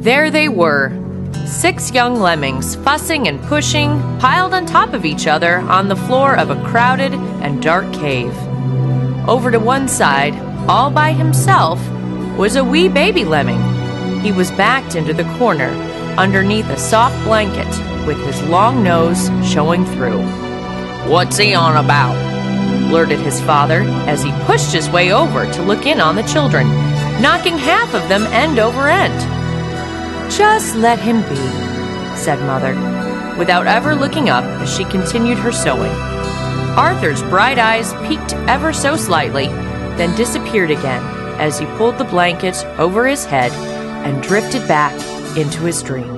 There they were, 6 young lemmings, fussing and pushing, piled on top of each other on the floor of a crowded and dark cave. Over to one side, all by himself, was a wee baby lemming. He was backed into the corner, underneath a soft blanket, with his long nose showing through. "What's he on about?" blurted his father as he pushed his way over to look in on the children, knocking half of them end over end. "Just let him be," said Mother, without ever looking up as she continued her sewing. Arthur's bright eyes peeked ever so slightly, then disappeared again as he pulled the blanket over his head and drifted back into his dream.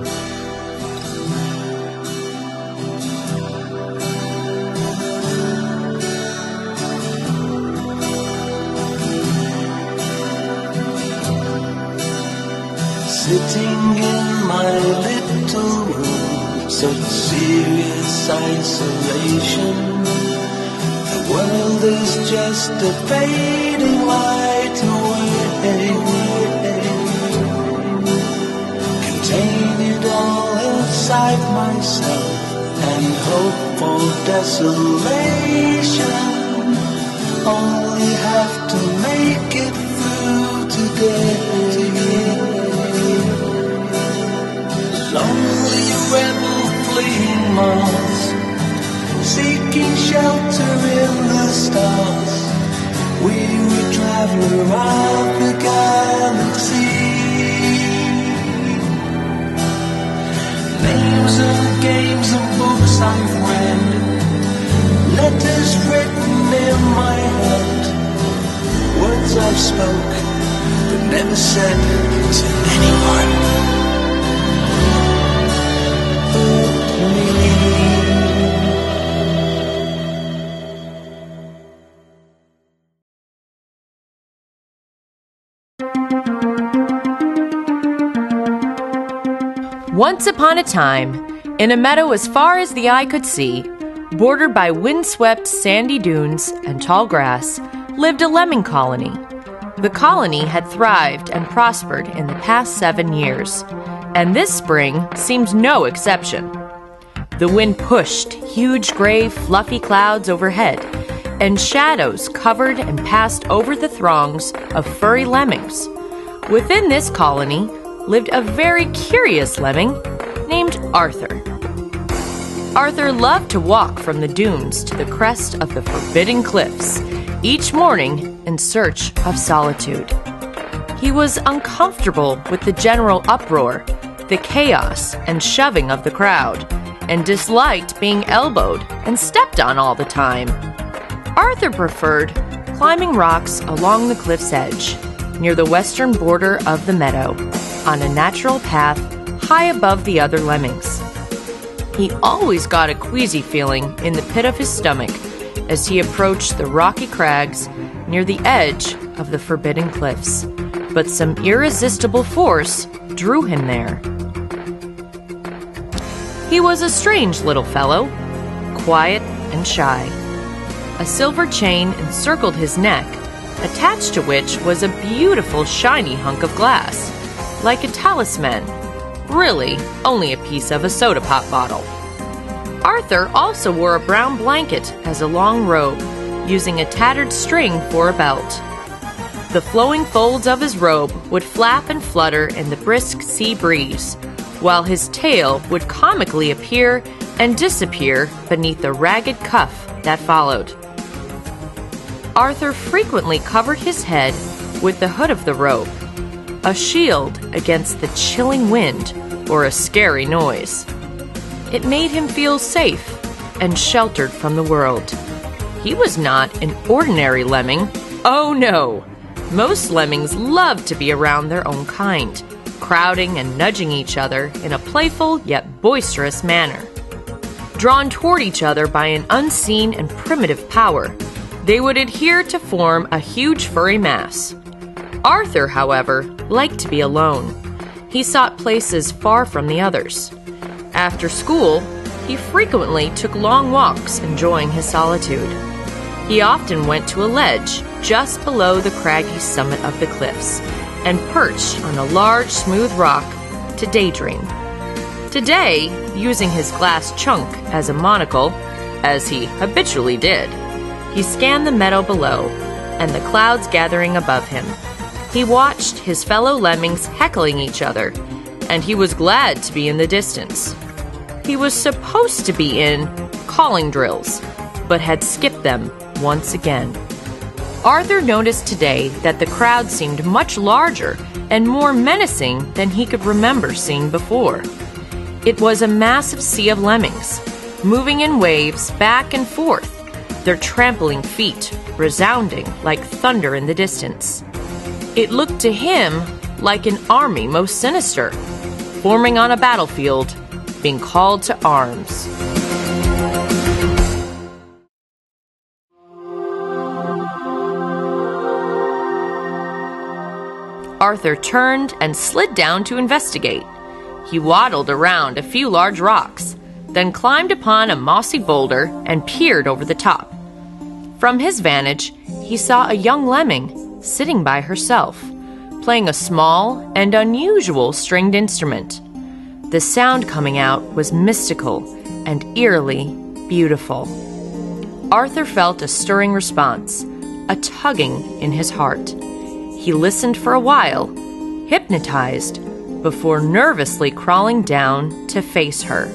Sitting in my little room, such serious isolation. The world is just a fading light away. Contain it all inside myself and hope for desolation. Only have to make it through today. Lonely rebel fleeing Mars, seeking shelter in the stars. Weary traveler of the galaxy. Names and games and books I've read, letters written in my head, words I've spoke but never said to anyone. Once upon a time, in a meadow as far as the eye could see, bordered by windswept sandy dunes and tall grass, lived a lemming colony. The colony had thrived and prospered in the past 7 years, and this spring seemed no exception. The wind pushed huge gray, fluffy clouds overhead, and shadows covered and passed over the throngs of furry lemmings. Within this colony lived a very curious lemming named Arthur. Arthur loved to walk from the dunes to the crest of the forbidden cliffs, each morning in search of solitude. He was uncomfortable with the general uproar, the chaos and shoving of the crowd, and disliked being elbowed and stepped on all the time. Arthur preferred climbing rocks along the cliff's edge, near the western border of the meadow, on a natural path high above the other lemmings. He always got a queasy feeling in the pit of his stomach as he approached the rocky crags near the edge of the forbidden cliffs, but some irresistible force drew him there. He was a strange little fellow, quiet and shy. A silver chain encircled his neck, attached to which was a beautiful shiny hunk of glass, like a talisman, really only a piece of a soda pop bottle. Arthur also wore a brown blanket as a long robe, using a tattered string for a belt. The flowing folds of his robe would flap and flutter in the brisk sea breeze, while his tail would comically appear and disappear beneath the ragged cuff that followed. Arthur frequently covered his head with the hood of the robe, a shield against the chilling wind or a scary noise. It made him feel safe and sheltered from the world. He was not an ordinary lemming. Oh no! Most lemmings love to be around their own kind, crowding and nudging each other in a playful yet boisterous manner. Drawn toward each other by an unseen and primitive power, they would adhere to form a huge furry mass. Arthur, however, liked to be alone. He sought places far from the others. After school, he frequently took long walks enjoying his solitude. He often went to a ledge just below the craggy summit of the cliffs and perched on a large smooth rock to daydream. Today, using his glass chunk as a monocle, as he habitually did, he scanned the meadow below and the clouds gathering above him. He watched his fellow lemmings heckling each other, and he was glad to be in the distance. He was supposed to be in calling drills, but had skipped them once again. Arthur noticed today that the crowd seemed much larger and more menacing than he could remember seeing before. It was a massive sea of lemmings, moving in waves back and forth, their trampling feet resounding like thunder in the distance. It looked to him like an army most sinister, forming on a battlefield, being called to arms. Arthur turned and slid down to investigate. He waddled around a few large rocks, then climbed upon a mossy boulder and peered over the top. From his vantage, he saw a young lemming sitting by herself, playing a small and unusual stringed instrument. The sound coming out was mystical and eerily beautiful. Arthur felt a stirring response, a tugging in his heart. He listened for a while, hypnotized, before nervously crawling down to face her.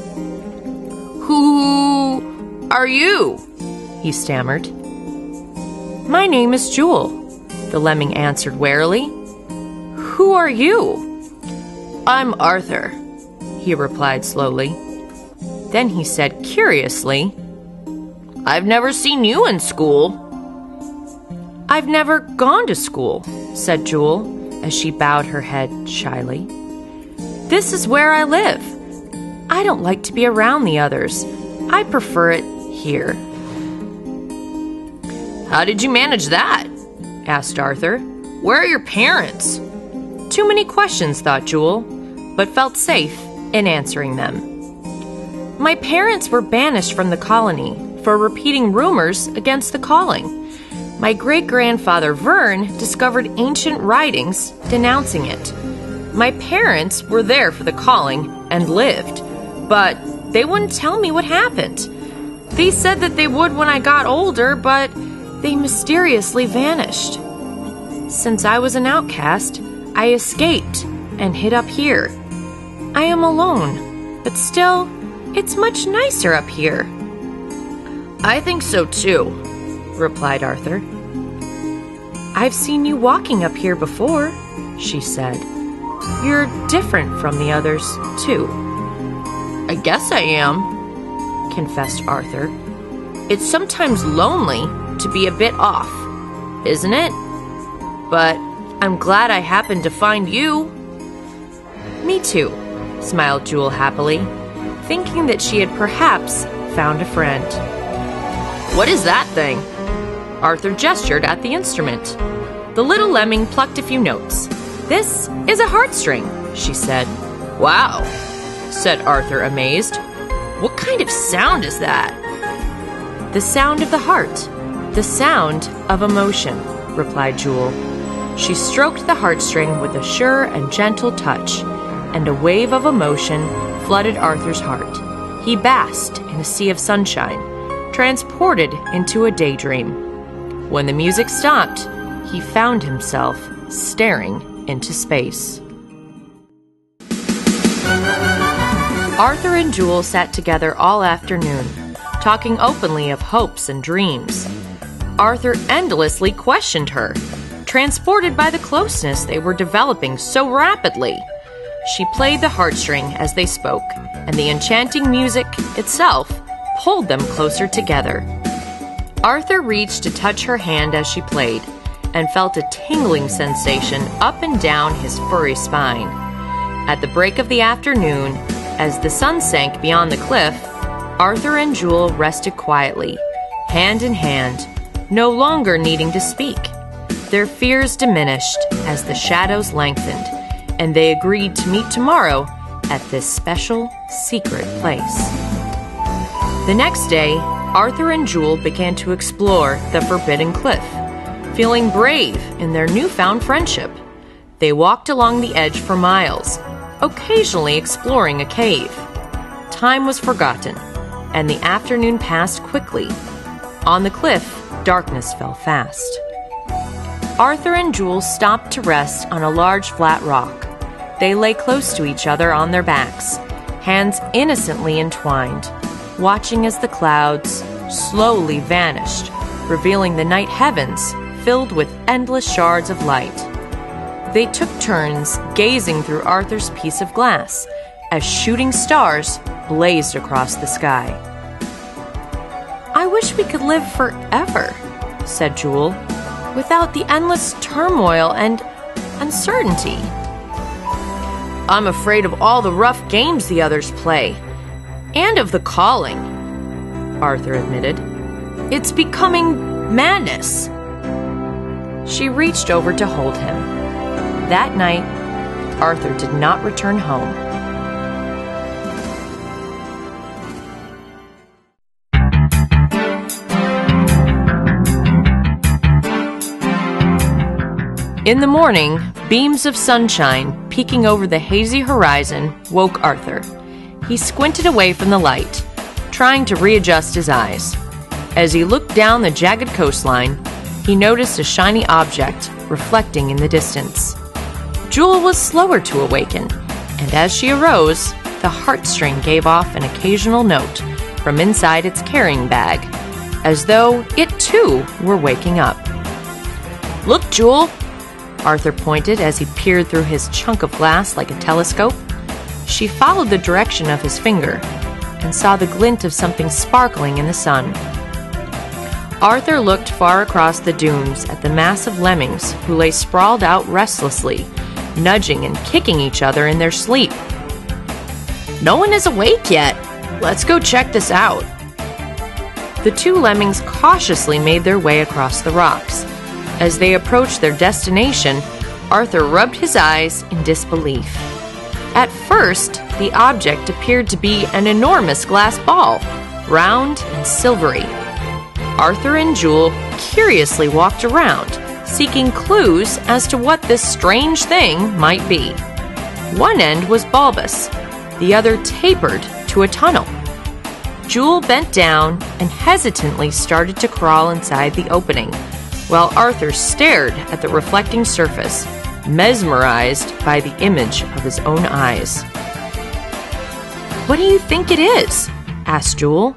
"Who are you?" he stammered. "My name is Jewel," the lemming answered warily. "Who are you?" "I'm Arthur," he replied slowly. Then he said curiously, "I've never seen you in school." "I've never gone to school," said Jewel, as she bowed her head shyly. "This is where I live. I don't like to be around the others. I prefer it here." "How did you manage that?" asked Arthur. "Where are your parents?" Too many questions, thought Jewel, but felt safe in answering them. "My parents were banished from the colony for repeating rumors against the calling. My great-grandfather Vern discovered ancient writings denouncing it. My parents were there for the calling and lived, but they wouldn't tell me what happened. They said that they would when I got older, but they mysteriously vanished. Since I was an outcast, I escaped and hid up here. I am alone, but still, it's much nicer up here." "I think so too," replied Arthur. "I've seen you walking up here before," she said. "You're different from the others, too." "I guess I am," confessed Arthur. "It's sometimes lonely to be a bit off, isn't it? But I'm glad I happened to find you." "Me too," smiled Jewel happily, thinking that she had perhaps found a friend. "What is that thing?" Arthur gestured at the instrument. The little lemming plucked a few notes. "This is a heartstring," she said. "Wow," said Arthur, amazed. "What kind of sound is that?" "The sound of the heart, the sound of emotion," replied Jewel. She stroked the heartstring with a sure and gentle touch, and a wave of emotion flooded Arthur's heart. He basked in a sea of sunshine, transported into a daydream. When the music stopped, he found himself staring into space. Arthur and Jewel sat together all afternoon, talking openly of hopes and dreams. Arthur endlessly questioned her, transported by the closeness they were developing so rapidly. She played the heartstring as they spoke, and the enchanting music itself pulled them closer together. Arthur reached to touch her hand as she played, and felt a tingling sensation up and down his furry spine. At the break of the afternoon, as the sun sank beyond the cliff, Arthur and Jewel rested quietly, hand in hand, no longer needing to speak. Their fears diminished as the shadows lengthened, and they agreed to meet tomorrow at this special, secret place. The next day, Arthur and Jewel began to explore the forbidden cliff, feeling brave in their newfound friendship. They walked along the edge for miles, occasionally exploring a cave. Time was forgotten, and the afternoon passed quickly. On the cliff, darkness fell fast. Arthur and Jewel stopped to rest on a large flat rock. They lay close to each other on their backs, hands innocently entwined, watching as the clouds slowly vanished, revealing the night heavens filled with endless shards of light. They took turns gazing through Arthur's piece of glass as shooting stars blazed across the sky. "I wish we could live forever," said Jewel, "without the endless turmoil and uncertainty." "I'm afraid of all the rough games the others play, and of the calling," Arthur admitted. "It's becoming madness." She reached over to hold him. That night, Arthur did not return home. In the morning, beams of sunshine peeking over the hazy horizon woke Arthur. He squinted away from the light, trying to readjust his eyes. As he looked down the jagged coastline, he noticed a shiny object reflecting in the distance. Jewel was slower to awaken, and as she arose, the heartstring gave off an occasional note from inside its carrying bag, as though it too were waking up. "Look, Jewel!" Arthur pointed as he peered through his chunk of glass like a telescope. She followed the direction of his finger and saw the glint of something sparkling in the sun. Arthur looked far across the dunes at the mass of lemmings who lay sprawled out restlessly, nudging and kicking each other in their sleep. "No one is awake yet. Let's go check this out." The two lemmings cautiously made their way across the rocks. As they approached their destination, Arthur rubbed his eyes in disbelief. At first, the object appeared to be an enormous glass ball, round and silvery. Arthur and Jewel curiously walked around, seeking clues as to what this strange thing might be. One end was bulbous, the other tapered to a tunnel. Jewel bent down and hesitantly started to crawl inside the opening, while Arthur stared at the reflecting surface, mesmerized by the image of his own eyes. "What do you think it is?" asked Jewel.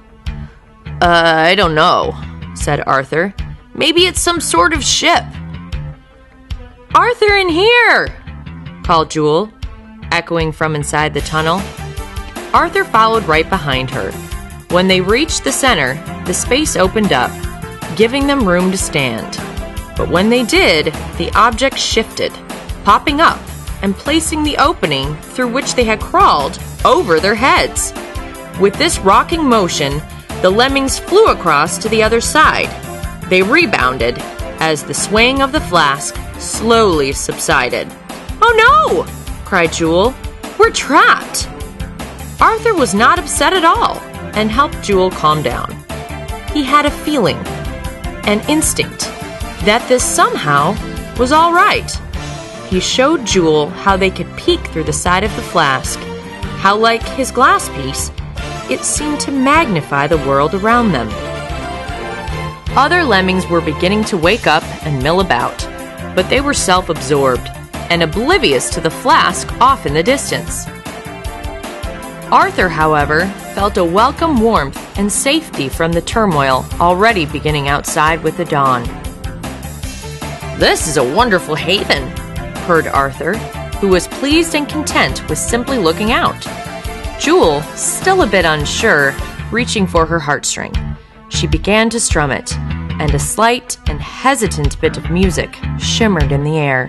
I don't know," said Arthur. "Maybe it's some sort of ship." "Arthur, in here!" called Jewel, echoing from inside the tunnel. Arthur followed right behind her. When they reached the center, the space opened up, giving them room to stand. But when they did, the object shifted, popping up and placing the opening through which they had crawled over their heads. With this rocking motion, the lemmings flew across to the other side. They rebounded as the swaying of the flask slowly subsided. "Oh no!" cried Jewel. "We're trapped!" Arthur was not upset at all and helped Jewel calm down. He had a feeling, an instinct, that this somehow was all right. He showed Jewel how they could peek through the side of the flask, how, like his glass piece, it seemed to magnify the world around them. Other lemmings were beginning to wake up and mill about, but they were self-absorbed and oblivious to the flask off in the distance. Arthur, however, felt a welcome warmth and safety from the turmoil already beginning outside with the dawn. "This is a wonderful haven," purred Arthur, who was pleased and content with simply looking out. Jewel, still a bit unsure, reaching for her heartstring. She began to strum it, and a slight and hesitant bit of music shimmered in the air.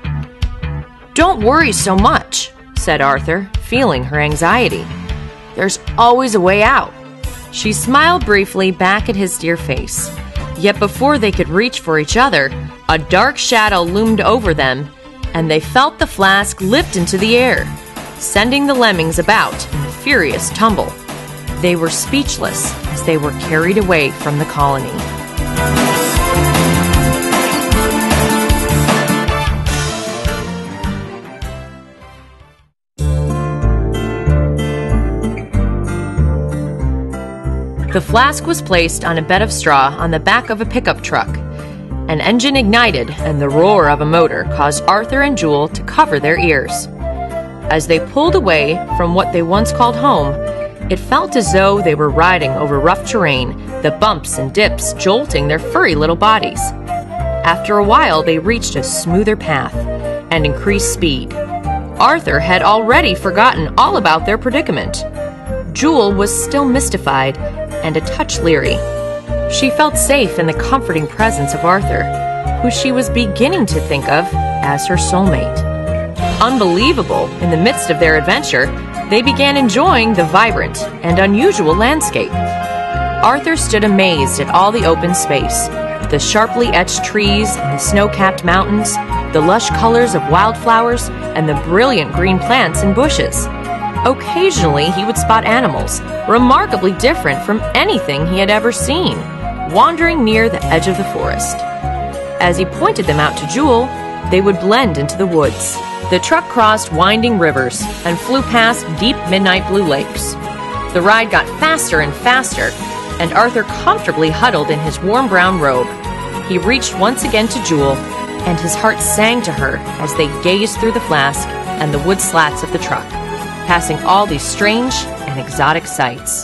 "Don't worry so much," said Arthur, feeling her anxiety. "There's always a way out." She smiled briefly back at his dear face. Yet before they could reach for each other, a dark shadow loomed over them, and they felt the flask lift into the air, sending the lemmings about in a furious tumble. They were speechless as they were carried away from the colony. The flask was placed on a bed of straw on the back of a pickup truck. An engine ignited, and the roar of a motor caused Arthur and Jewel to cover their ears. As they pulled away from what they once called home, it felt as though they were riding over rough terrain, the bumps and dips jolting their furry little bodies. After a while, they reached a smoother path and increased speed. Arthur had already forgotten all about their predicament. Jewel was still mystified and a touch leery. She felt safe in the comforting presence of Arthur, who she was beginning to think of as her soulmate. Unbelievable, in the midst of their adventure, they began enjoying the vibrant and unusual landscape. Arthur stood amazed at all the open space, the sharply etched trees and the snow-capped mountains, the lush colors of wildflowers, and the brilliant green plants and bushes. Occasionally, he would spot animals, remarkably different from anything he had ever seen, wandering near the edge of the forest. As he pointed them out to Jewel, they would blend into the woods. The truck crossed winding rivers and flew past deep midnight blue lakes. The ride got faster and faster, and Arthur comfortably huddled in his warm brown robe. He reached once again to Jewel, and his heart sang to her as they gazed through the flask and the wood slats of the truck, passing all these strange and exotic sights.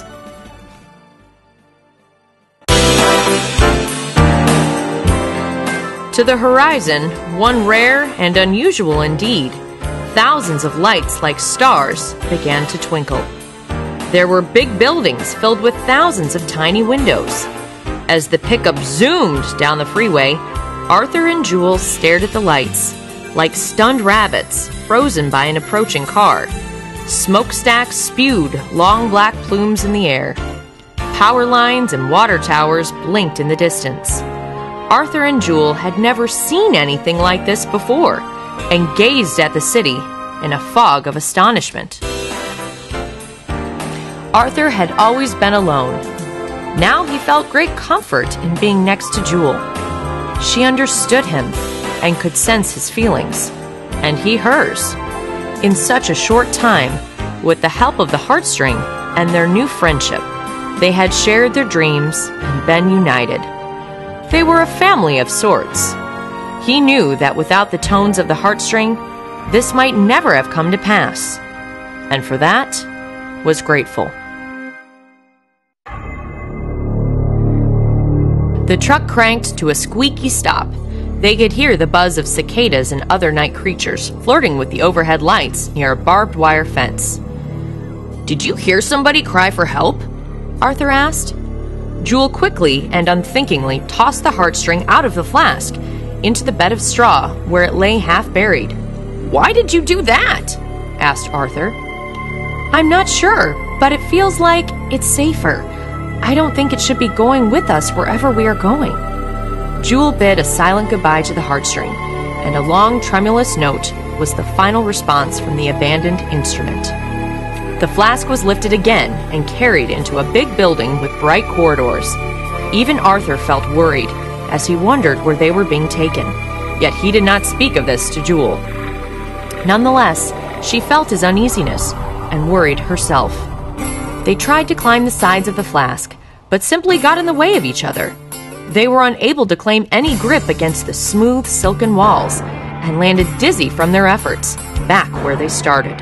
To the horizon, one rare and unusual indeed, thousands of lights like stars began to twinkle. There were big buildings filled with thousands of tiny windows. As the pickup zoomed down the freeway, Arthur and Jewel stared at the lights, like stunned rabbits frozen by an approaching car. Smokestacks spewed long black plumes in the air. Power lines and water towers blinked in the distance. Arthur and Jewel had never seen anything like this before, and gazed at the city in a fog of astonishment. Arthur had always been alone. Now he felt great comfort in being next to Jewel. She understood him and could sense his feelings, and he hers. In such a short time, with the help of the heartstring and their new friendship, they had shared their dreams and been united. They were a family of sorts. He knew that without the tones of the heartstring, this might never have come to pass, and for that, was grateful. The truck cranked to a squeaky stop. They could hear the buzz of cicadas and other night creatures flirting with the overhead lights near a barbed wire fence. "Did you hear somebody cry for help?" Arthur asked. Jewel quickly and unthinkingly tossed the heartstring out of the flask into the bed of straw where it lay half buried. "Why did you do that?" asked Arthur. "I'm not sure, but it feels like it's safer. I don't think it should be going with us wherever we are going." Jewel bid a silent goodbye to the heartstring, and a long, tremulous note was the final response from the abandoned instrument. The flask was lifted again and carried into a big building with bright corridors. Even Arthur felt worried as he wondered where they were being taken, yet he did not speak of this to Jewel. Nonetheless, she felt his uneasiness and worried herself. They tried to climb the sides of the flask, but simply got in the way of each other. They were unable to claim any grip against the smooth, silken walls and landed dizzy from their efforts, back where they started.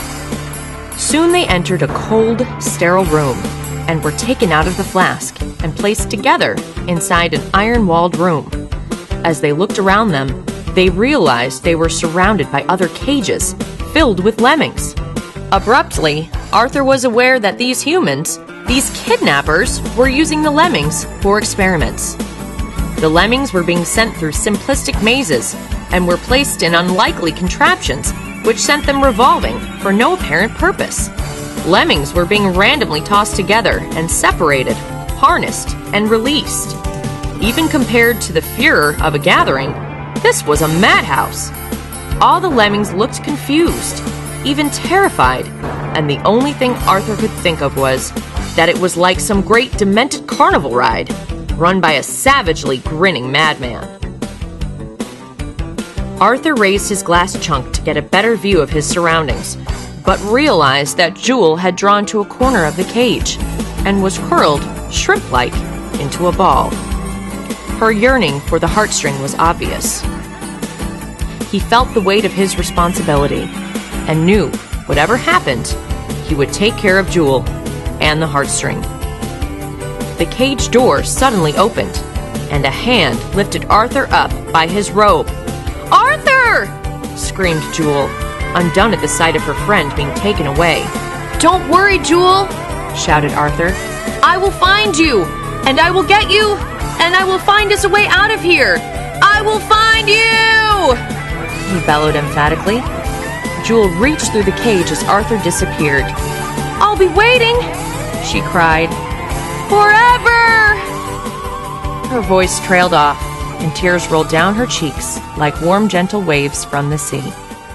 Soon they entered a cold, sterile room and were taken out of the flask and placed together inside an iron-walled room. As they looked around them, they realized they were surrounded by other cages filled with lemmings. Abruptly, Arthur was aware that these humans, these kidnappers, were using the lemmings for experiments. The lemmings were being sent through simplistic mazes and were placed in unlikely contraptions which sent them revolving for no apparent purpose. Lemmings were being randomly tossed together and separated, harnessed, and released. Even compared to the furor of a gathering, this was a madhouse. All the lemmings looked confused, even terrified, and the only thing Arthur could think of was that it was like some great demented carnival ride, run by a savagely grinning madman. Arthur raised his glass chunk to get a better view of his surroundings, but realized that Jewel had drawn to a corner of the cage and was curled shrimp-like, into a ball. Her yearning for the heartstring was obvious. He felt the weight of his responsibility and knew, whatever happened, he would take care of Jewel and the heartstring. The cage door suddenly opened, and a hand lifted Arthur up by his robe. "Arthur!" screamed Jewel, undone at the sight of her friend being taken away. "Don't worry, Jewel," shouted Arthur. "I will find you, and I will get you, and I will find us a way out of here. I will find you!" he bellowed emphatically. Jewel reached through the cage as Arthur disappeared. "I'll be waiting," she cried. "Forever!" Her voice trailed off, and tears rolled down her cheeks like warm, gentle waves from the sea.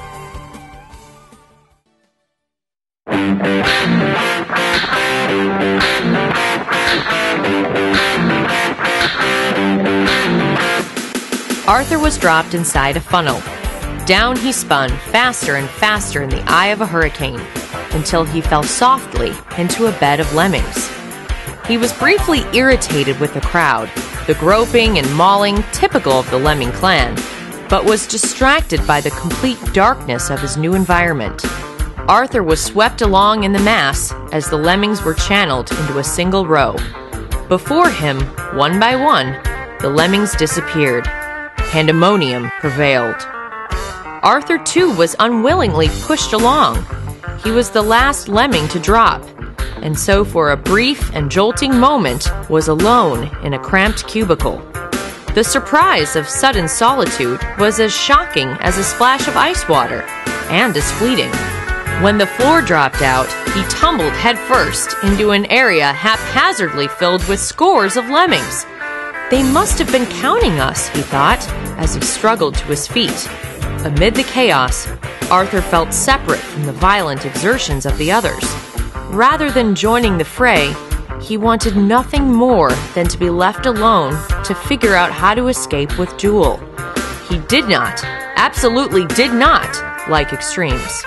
Arthur was dropped inside a funnel. Down he spun, faster and faster in the eye of a hurricane, until he fell softly into a bed of lemmings. He was briefly irritated with the crowd, the groping and mauling typical of the lemming clan, but was distracted by the complete darkness of his new environment. Arthur was swept along in the mass as the lemmings were channeled into a single row. Before him, one by one, the lemmings disappeared. Pandemonium prevailed. Arthur, too, was unwillingly pushed along. He was the last lemming to drop, and so for a brief and jolting moment was alone in a cramped cubicle. The surprise of sudden solitude was as shocking as a splash of ice water, and as fleeting. When the floor dropped out, he tumbled headfirst into an area haphazardly filled with scores of lemmings. They must have been counting us, he thought, as he struggled to his feet. Amid the chaos, Arthur felt separate from the violent exertions of the others. Rather than joining the fray, he wanted nothing more than to be left alone to figure out how to escape with Jewel. He did not, absolutely did not, like extremes.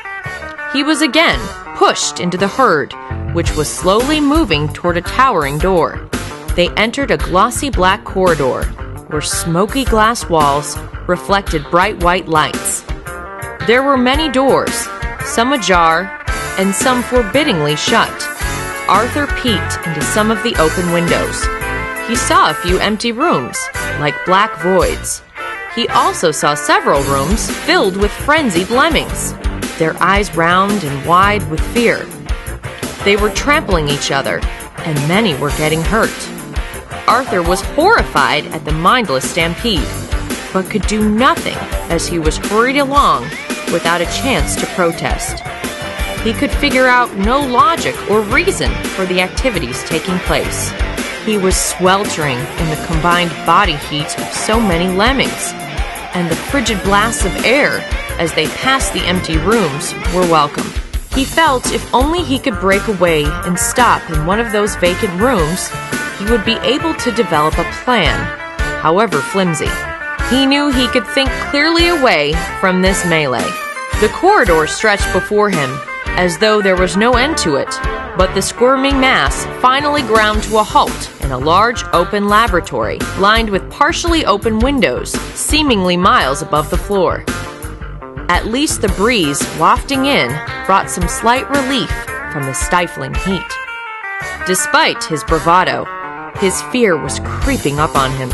He was again pushed into the herd, which was slowly moving toward a towering door. They entered a glossy black corridor, where smoky glass walls reflected bright white lights. There were many doors, some ajar, and some forbiddingly shut. Arthur peeked into some of the open windows. He saw a few empty rooms, like black voids. He also saw several rooms filled with frenzied lemmings, their eyes round and wide with fear. They were trampling each other, and many were getting hurt. Arthur was horrified at the mindless stampede, but could do nothing as he was hurried along without a chance to protest. He could figure out no logic or reason for the activities taking place. He was sweltering in the combined body heat of so many lemmings, and the frigid blasts of air as they passed the empty rooms were welcome. He felt if only he could break away and stop in one of those vacant rooms, he would be able to develop a plan, however flimsy. He knew he could think clearly away from this melee. The corridor stretched before him, as though there was no end to it, but the squirming mass finally ground to a halt in a large open laboratory, lined with partially open windows, seemingly miles above the floor. At least the breeze wafting in brought some slight relief from the stifling heat. Despite his bravado, his fear was creeping up on him.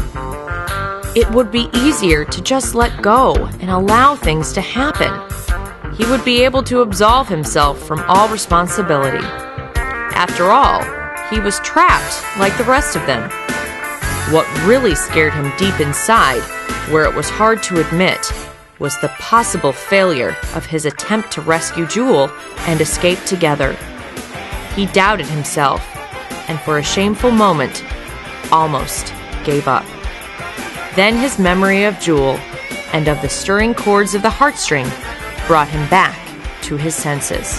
It would be easier to just let go and allow things to happen. He would be able to absolve himself from all responsibility. After all, he was trapped like the rest of them. What really scared him deep inside, where it was hard to admit, was the possible failure of his attempt to rescue Jewel and escape together. He doubted himself, and for a shameful moment, almost gave up. Then his memory of Jewel and of the stirring chords of the heartstring brought him back to his senses.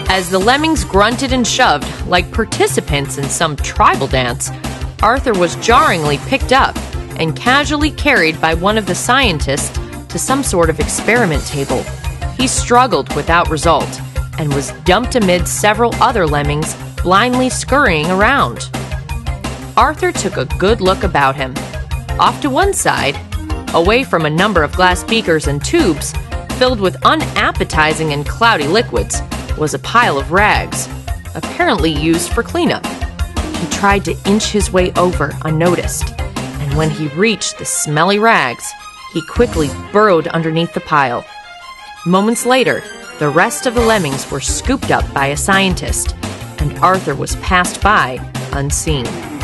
As the lemmings grunted and shoved like participants in some tribal dance, Arthur was jarringly picked up and casually carried by one of the scientists to some sort of experiment table. He struggled without result and was dumped amid several other lemmings blindly scurrying around. Arthur took a good look about him. Off to one side, away from a number of glass beakers and tubes filled with unappetizing and cloudy liquids, was a pile of rags, apparently used for cleanup. He tried to inch his way over unnoticed, and when he reached the smelly rags, he quickly burrowed underneath the pile. Moments later, the rest of the lemmings were scooped up by a scientist, and Arthur was passed by unseen.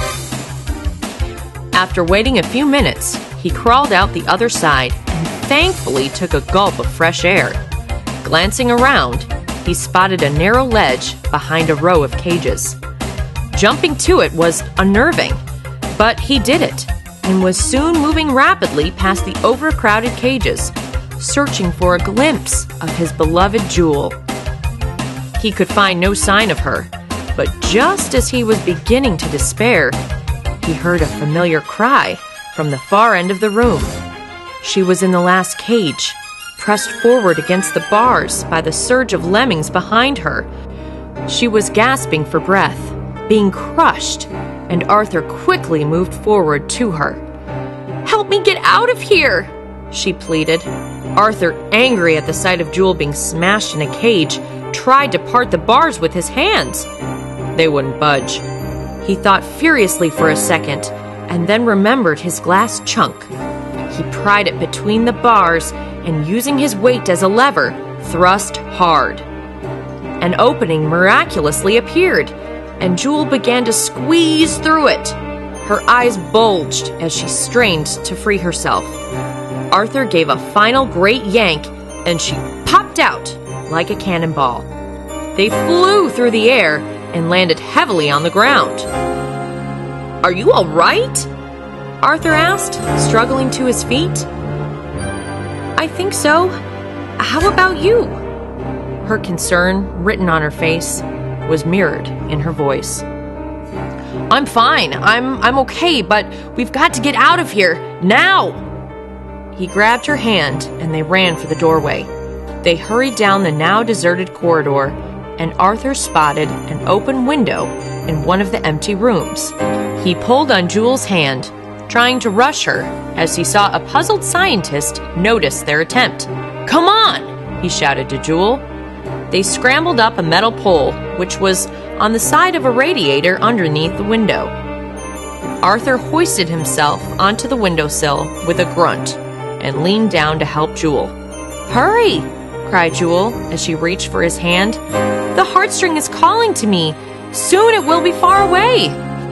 After waiting a few minutes, he crawled out the other side and thankfully took a gulp of fresh air. Glancing around, he spotted a narrow ledge behind a row of cages. Jumping to it was unnerving, but he did it and was soon moving rapidly past the overcrowded cages, searching for a glimpse of his beloved Jewel. He could find no sign of her, but just as he was beginning to despair, he heard a familiar cry from the far end of the room. She was in the last cage, pressed forward against the bars by the surge of lemmings behind her. She was gasping for breath, being crushed, and Arthur quickly moved forward to her. "Help me get out of here!" she pleaded. Arthur, angry at the sight of Jewel being smashed in a cage, tried to part the bars with his hands. They wouldn't budge. He thought furiously for a second, and then remembered his glass chunk. He pried it between the bars and, using his weight as a lever, thrust hard. An opening miraculously appeared, and Jewel began to squeeze through it. Her eyes bulged as she strained to free herself. Arthur gave a final great yank, and she popped out like a cannonball. They flew through the air and landed heavily on the ground. "Are you all right?" Arthur asked, struggling to his feet. "I think so. How about you?" Her concern, written on her face, was mirrored in her voice. "I'm fine. I'm okay, but we've got to get out of here now." He grabbed her hand and they ran for the doorway. They hurried down the now deserted corridor, and Arthur spotted an open window in one of the empty rooms. He pulled on Jewel's hand, trying to rush her as he saw a puzzled scientist notice their attempt. "Come on!" he shouted to Jewel. They scrambled up a metal pole, which was on the side of a radiator underneath the window. Arthur hoisted himself onto the windowsill with a grunt and leaned down to help Jewel. "Hurry!" cried Jewel as she reached for his hand. "The heartstring is calling to me. Soon it will be far away."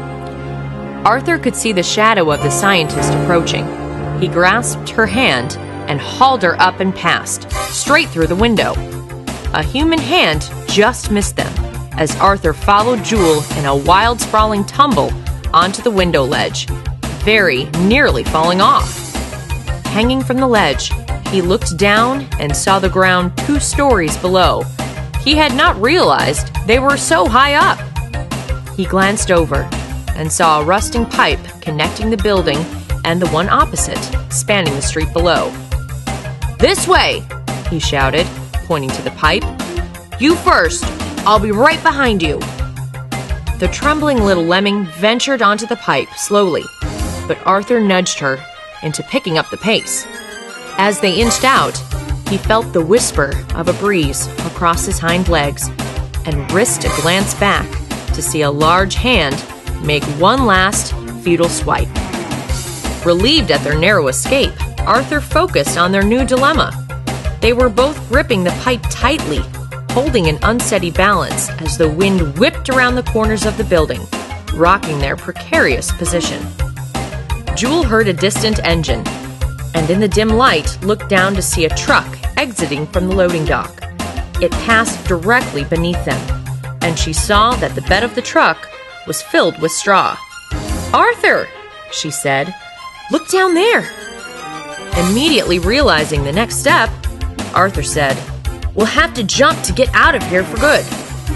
Arthur could see the shadow of the scientist approaching. He grasped her hand and hauled her up and past, straight through the window. A human hand just missed them as Arthur followed Jewel in a wild, sprawling tumble onto the window ledge, very nearly falling off. Hanging from the ledge, he looked down and saw the ground 2 stories below. He had not realized they were so high up. He glanced over and saw a rusting pipe connecting the building and the one opposite, spanning the street below. "This way!" he shouted, pointing to the pipe. "You first! I'll be right behind you!" The trembling little lemming ventured onto the pipe slowly, but Arthur nudged her into picking up the pace. As they inched out, he felt the whisper of a breeze across his hind legs and risked a glance back to see a large hand make one last futile swipe. Relieved at their narrow escape, Arthur focused on their new dilemma. They were both gripping the pipe tightly, holding an unsteady balance as the wind whipped around the corners of the building, rocking their precarious position. Jewel heard a distant engine, and in the dim light looked down to see a truck exiting from the loading dock. It passed directly beneath them, and she saw that the bed of the truck was filled with straw. "Arthur," she said, "look down there." Immediately realizing the next step, Arthur said, "We'll have to jump to get out of here for good."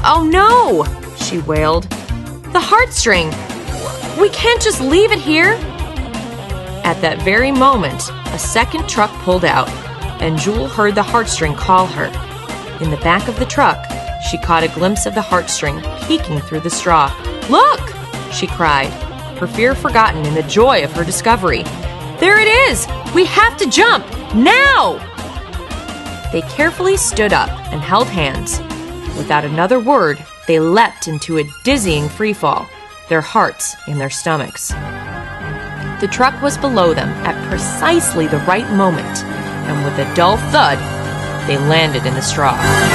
"Oh no!" she wailed. "The heartstring! We can't just leave it here!" At that very moment, a second truck pulled out, and Jewel heard the heartstring call her. In the back of the truck, she caught a glimpse of the heartstring peeking through the straw. "Look!" she cried, her fear forgotten in the joy of her discovery. "There it is! We have to jump! Now!" They carefully stood up and held hands. Without another word, they leapt into a dizzying freefall, their hearts in their stomachs. The truck was below them at precisely the right moment, and with a dull thud, they landed in the straw.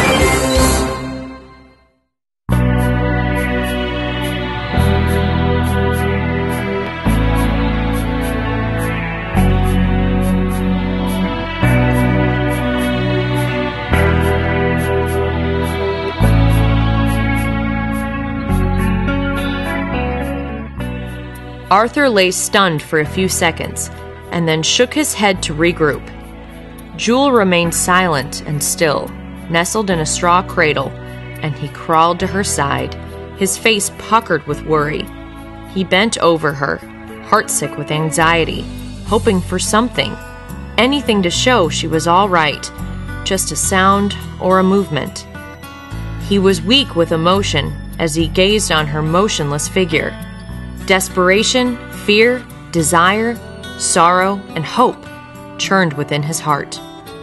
Arthur lay stunned for a few seconds, and then shook his head to regroup. Jewel remained silent and still, nestled in a straw cradle, and he crawled to her side, his face puckered with worry. He bent over her, heartsick with anxiety, hoping for something, anything to show she was all right, just a sound or a movement. He was weak with emotion as he gazed on her motionless figure. Desperation, fear, desire, sorrow, and hope churned within his heart.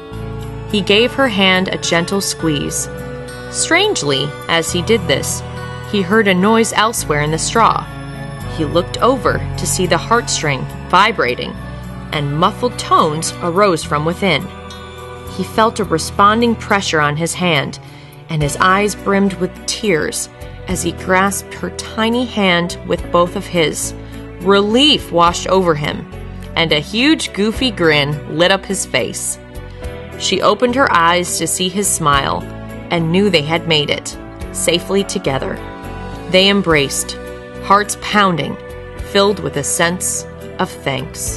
He gave her hand a gentle squeeze. Strangely, as he did this, he heard a noise elsewhere in the straw. He looked over to see the heartstring vibrating, and muffled tones arose from within. He felt a responding pressure on his hand, and his eyes brimmed with tears as he grasped her tiny hand with both of his. Relief washed over him, and a huge goofy grin lit up his face. She opened her eyes to see his smile, and knew they had made it, safely together. They embraced, hearts pounding, filled with a sense of thanks.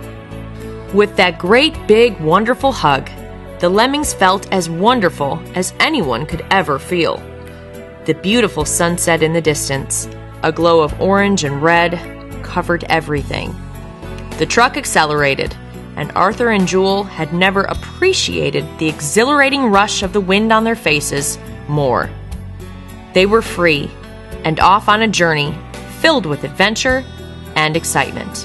With that great big wonderful hug, the lemmings felt as wonderful as anyone could ever feel. The beautiful sunset in the distance, a glow of orange and red, covered everything. The truck accelerated, and Arthur and Jewel had never appreciated the exhilarating rush of the wind on their faces more. They were free, and off on a journey filled with adventure and excitement.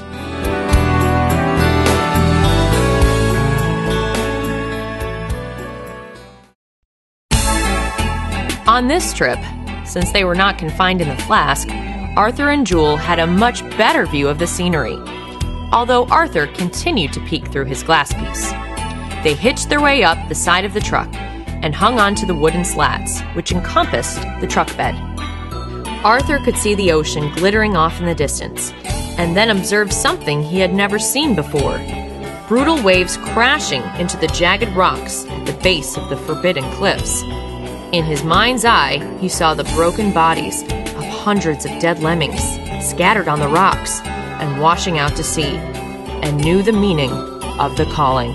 On this trip, since they were not confined in the flask, Arthur and Jewel had a much better view of the scenery, although Arthur continued to peek through his glass piece. They hitched their way up the side of the truck and hung onto the wooden slats, which encompassed the truck bed. Arthur could see the ocean glittering off in the distance, and then observed something he had never seen before: brutal waves crashing into the jagged rocks at the base of the forbidden cliffs. In his mind's eye, he saw the broken bodies of hundreds of dead lemmings scattered on the rocks and washing out to sea, and knew the meaning of the calling.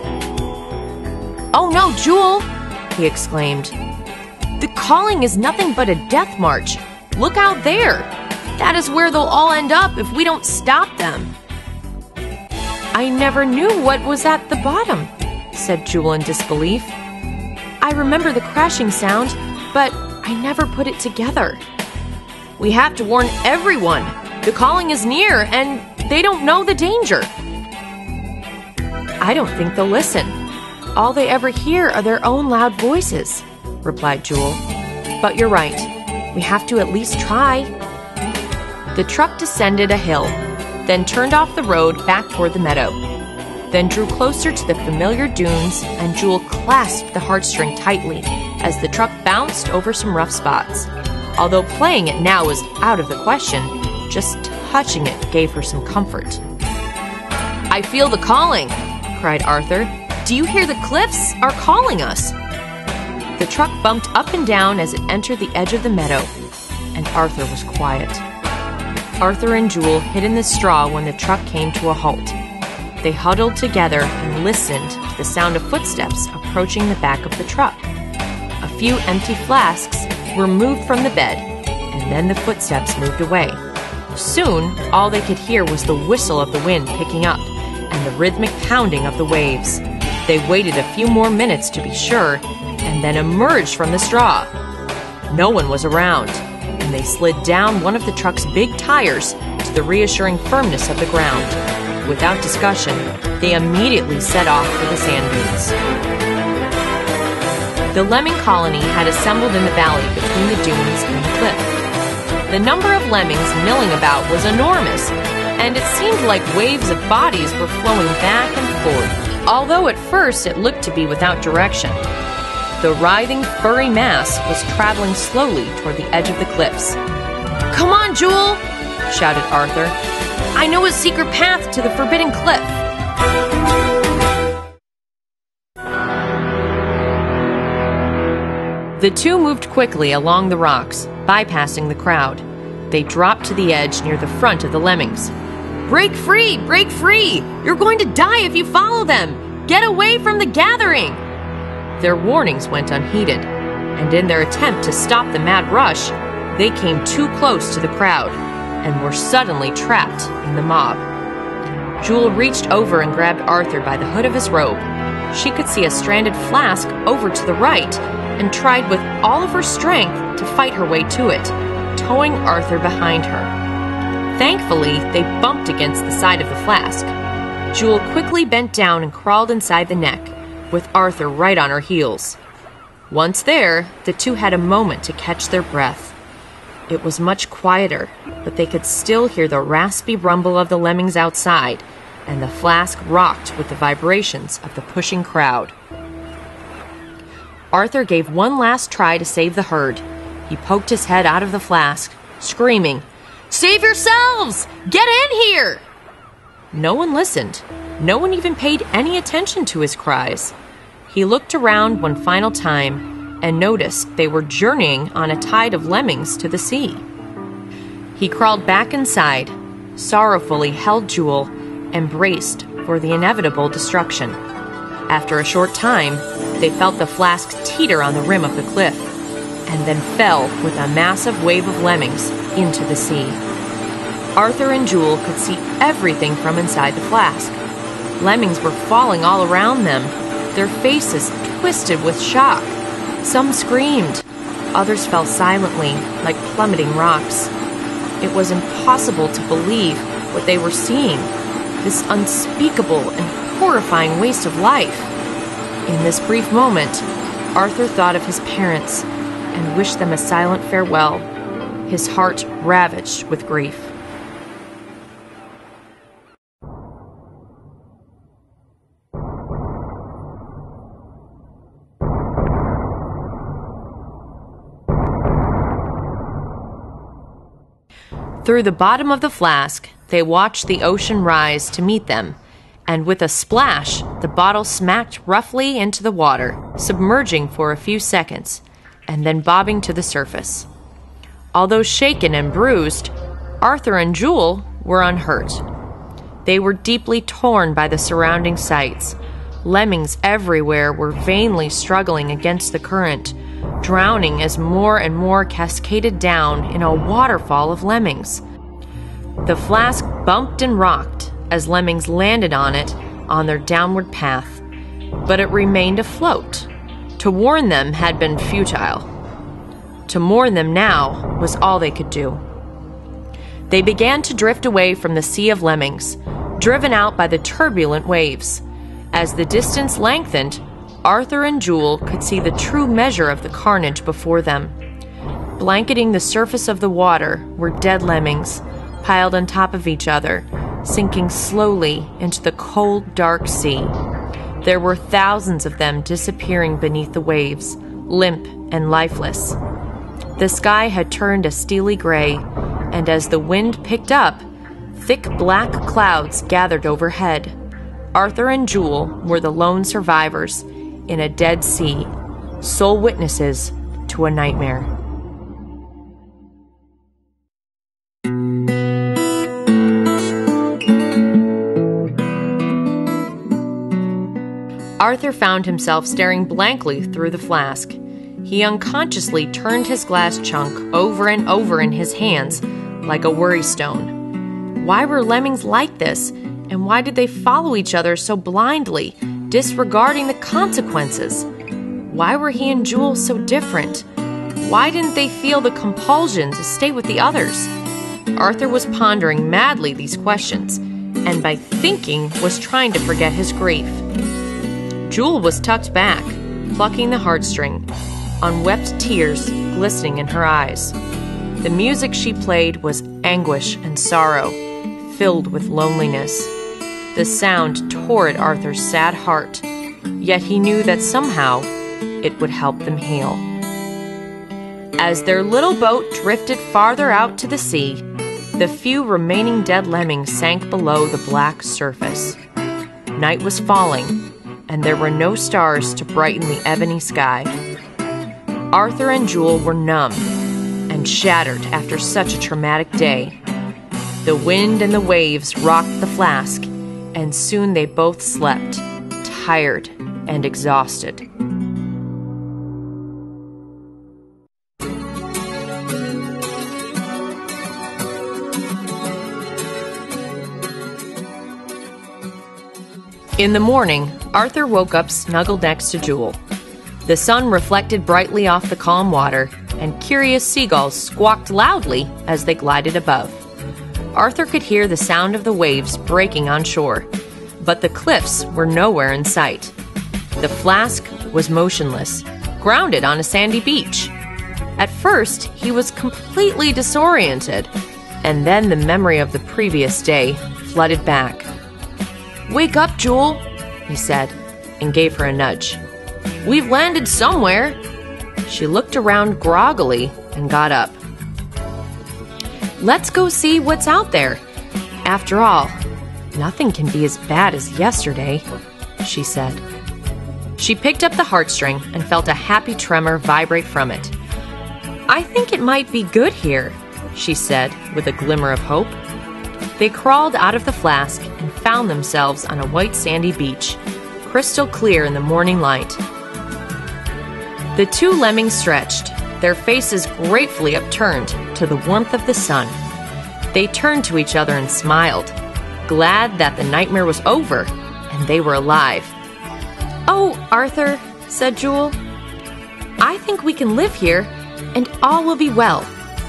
"Oh no, Jewel!" he exclaimed. "The calling is nothing but a death march. Look out there! That is where they'll all end up if we don't stop them." "I never knew what was at the bottom," said Jewel in disbelief. "I remember the crashing sound, but I never put it together." "We have to warn everyone. The calling is near, and they don't know the danger." "I don't think they'll listen. All they ever hear are their own loud voices," replied Jewel. "But you're right. We have to at least try." The truck descended a hill, then turned off the road back toward the meadow, then drew closer to the familiar dunes, and Jewel clasped the heartstring tightly as the truck bounced over some rough spots. Although playing it now was out of the question, just touching it gave her some comfort. "I feel the calling!" cried Arthur. "Do you hear the cliffs are calling us?" The truck bumped up and down as it entered the edge of the meadow, and Arthur was quiet. Arthur and Jewel hid in the straw when the truck came to a halt. They huddled together and listened to the sound of footsteps approaching the back of the truck. A few empty flasks were moved from the bed, and then the footsteps moved away. Soon, all they could hear was the whistle of the wind picking up and the rhythmic pounding of the waves. They waited a few more minutes to be sure, and then emerged from the straw. No one was around, and they slid down one of the truck's big tires to the reassuring firmness of the ground. Without discussion, they immediately set off for the sand dunes. The lemming colony had assembled in the valley between the dunes and the cliff. The number of lemmings milling about was enormous, and it seemed like waves of bodies were flowing back and forth, although at first it looked to be without direction. The writhing, furry mass was traveling slowly toward the edge of the cliffs. "Come on, Jewel!" shouted Arthur. "I know a secret path to the forbidden cliff." The two moved quickly along the rocks, bypassing the crowd. They dropped to the edge near the front of the lemmings. "Break free! Break free! You're going to die if you follow them! Get away from the gathering!" Their warnings went unheeded, and in their attempt to stop the mad rush, they came too close to the crowd and were suddenly trapped in the mob. Jewel reached over and grabbed Arthur by the hood of his robe. She could see a stranded flask over to the right and tried with all of her strength to fight her way to it, towing Arthur behind her. Thankfully, they bumped against the side of the flask. Jewel quickly bent down and crawled inside the neck, with Arthur right on her heels. Once there, the two had a moment to catch their breath. It was much quieter, but they could still hear the raspy rumble of the lemmings outside, and the flask rocked with the vibrations of the pushing crowd. Arthur gave one last try to save the herd. He poked his head out of the flask, screaming, "Save yourselves! Get in here!" No one listened. No one even paid any attention to his cries. He looked around one final time and noticed they were journeying on a tide of lemmings to the sea. He crawled back inside, sorrowfully held Jewel, and braced for the inevitable destruction. After a short time, they felt the flask teeter on the rim of the cliff, and then fell with a massive wave of lemmings into the sea. Arthur and Jewel could see everything from inside the flask. Lemmings were falling all around them, their faces twisted with shock. Some screamed, others fell silently like plummeting rocks. It was impossible to believe what they were seeing, this unspeakable and horrifying waste of life. In this brief moment, Arthur thought of his parents and wished them a silent farewell, his heart ravaged with grief. Through the bottom of the flask, they watched the ocean rise to meet them, and with a splash, the bottle smacked roughly into the water, submerging for a few seconds, and then bobbing to the surface. Although shaken and bruised, Arthur and Jewel were unhurt. They were deeply torn by the surrounding sights. Lemmings everywhere were vainly struggling against the current, drowning as more and more cascaded down in a waterfall of lemmings. The flask bumped and rocked as lemmings landed on it on their downward path, but it remained afloat. To warn them had been futile. To mourn them now was all they could do. They began to drift away from the sea of lemmings, driven out by the turbulent waves. As the distance lengthened, Arthur and Jewel could see the true measure of the carnage before them. Blanketing the surface of the water were dead lemmings, piled on top of each other, sinking slowly into the cold, dark sea. There were thousands of them disappearing beneath the waves, limp and lifeless. The sky had turned a steely gray, and as the wind picked up, thick black clouds gathered overhead. Arthur and Jewel were the lone survivors in a dead sea, sole witnesses to a nightmare. Arthur found himself staring blankly through the flask. He unconsciously turned his glass chunk over and over in his hands like a worry stone. Why were lemmings like this? And why did they follow each other so blindly, disregarding the consequences? Why were he and Jewel so different? Why didn't they feel the compulsion to stay with the others? Arthur was pondering madly these questions, and by thinking was trying to forget his grief. Jewel was tucked back, plucking the heartstring, unwept tears glistening in her eyes. The music she played was anguish and sorrow, filled with loneliness. The sound tore at Arthur's sad heart, yet he knew that somehow it would help them heal. As their little boat drifted farther out to the sea, the few remaining dead lemmings sank below the black surface. Night was falling, and there were no stars to brighten the ebony sky. Arthur and Jewel were numb and shattered after such a traumatic day. The wind and the waves rocked the flask, and soon they both slept, tired and exhausted. In the morning, Arthur woke up snuggled next to Jewel. The sun reflected brightly off the calm water, and curious seagulls squawked loudly as they glided above. Arthur could hear the sound of the waves breaking on shore, but the cliffs were nowhere in sight. The flask was motionless, grounded on a sandy beach. At first, he was completely disoriented, and then the memory of the previous day flooded back. "Wake up, Jewel," he said, and gave her a nudge. "We've landed somewhere." She looked around groggily and got up. "Let's go see what's out there. After all, nothing can be as bad as yesterday," she said. She picked up the heartstring and felt a happy tremor vibrate from it. "I think it might be good here," she said with a glimmer of hope. They crawled out of the flask and found themselves on a white sandy beach, crystal clear in the morning light. The two lemmings stretched, their faces gratefully upturned to the warmth of the sun. They turned to each other and smiled, glad that the nightmare was over and they were alive. "Oh, Arthur," said Jewel, "I think we can live here and all will be well."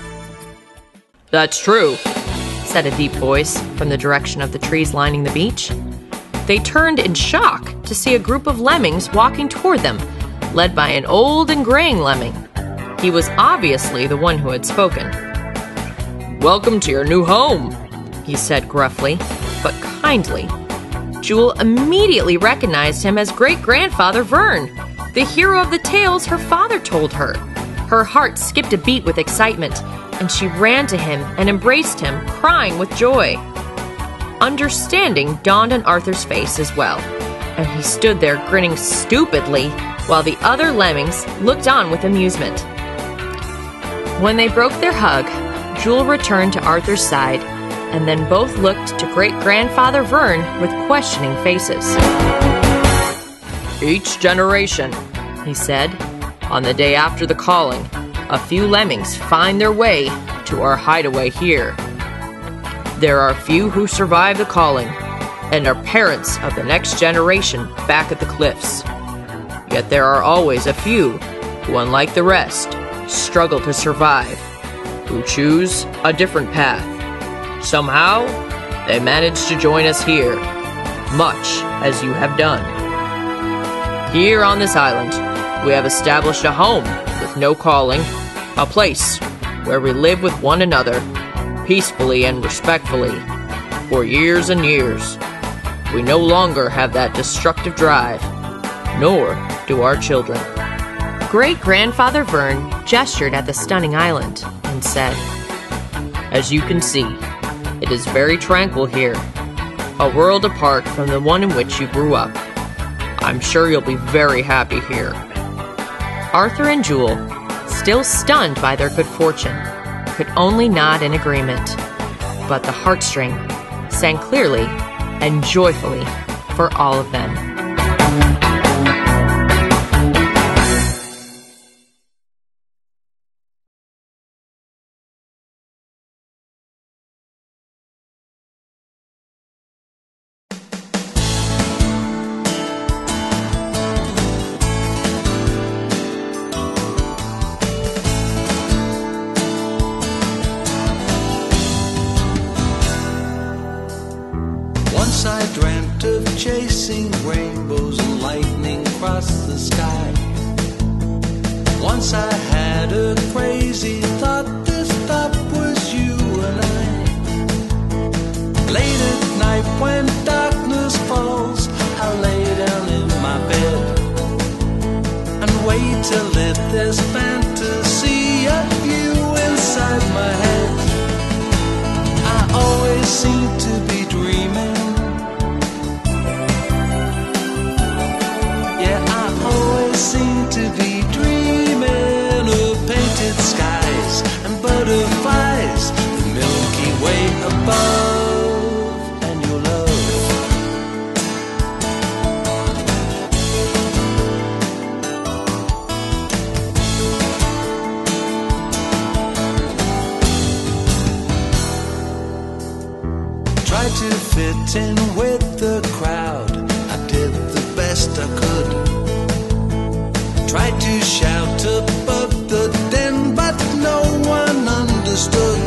"That's true," said a deep voice from the direction of the trees lining the beach. They turned in shock to see a group of lemmings walking toward them, led by an old and graying lemming. He was obviously the one who had spoken. "Welcome to your new home," he said gruffly, but kindly. Jewel immediately recognized him as great-grandfather Vern, the hero of the tales her father told her. Her heart skipped a beat with excitement, and she ran to him and embraced him, crying with joy. Understanding dawned on Arthur's face as well, and he stood there grinning stupidly while the other lemmings looked on with amusement. When they broke their hug, Jewel returned to Arthur's side, and then both looked to great-grandfather Vern with questioning faces. "Each generation," he said, "on the day after the calling, a few lemmings find their way to our hideaway here. There are few who survive the calling and are parents of the next generation back at the cliffs. Yet there are always a few who, unlike the rest, struggle to survive, who choose a different path. Somehow, they manage to join us here, much as you have done. Here on this island, we have established a home with no calling, a place where we live with one another, peacefully and respectfully, for years and years. We no longer have that destructive drive, nor do our children." Great-grandfather Vern gestured at the stunning island and said, "As you can see, it is very tranquil here, a world apart from the one in which you grew up. I'm sure you'll be very happy here." Arthur and Jewel, still stunned by their good fortune, could only nod in agreement. But the heartstring sang clearly and joyfully for all of them. sky. Once I had a crazy thought, this thought was you and I. Late at night when darkness falls, I'll lay down in my bed and wait till lit this fantasy of you inside my head. I always seem to be dreaming. Yeah, I always seem to be dreaming of painted skies and butterflies, the Milky Way above, and your love. Tried to fit in with the crowd, I did the best I could. Tried to shout above the din, but no one understood.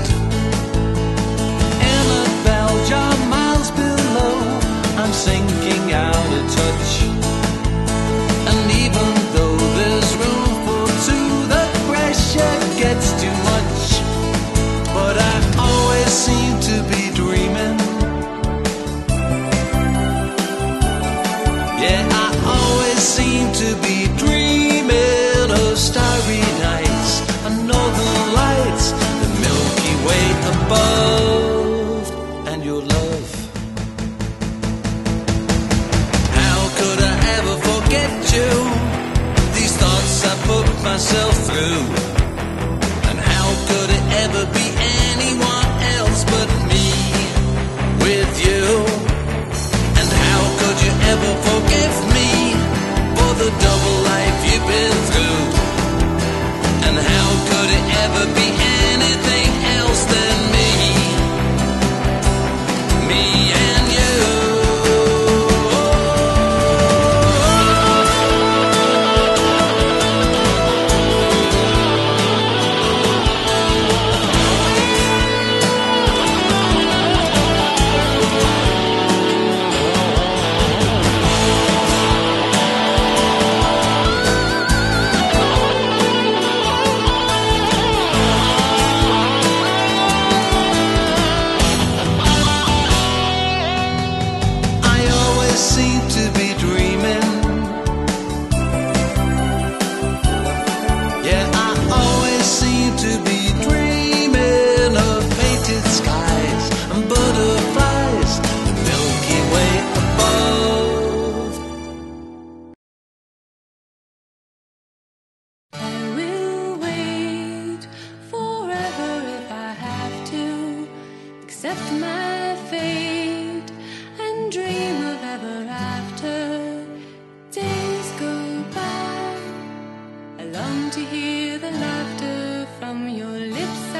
Annabelle, you're miles below, I'm sinking out of touch. And even though there's room for two, the pressure gets too much. But I always seem to be dreaming. Yeah, I always seem to be dreaming of starry nights and northern lights, the Milky Way above, and your love. How could I ever forget you? These thoughts I put myself through. And how could it ever be anyone else but me with you? And how could you ever forgive me for the double life you've been through? And how could it ever be anything else than me? Me and you. Seem to be dreaming. Yeah, I always seem to be dreaming of painted skies and butterflies, the Milky Way above. I will wait forever if I have to, accept my fate and dream of ever after. Days go by, I long to hear the laughter from your lips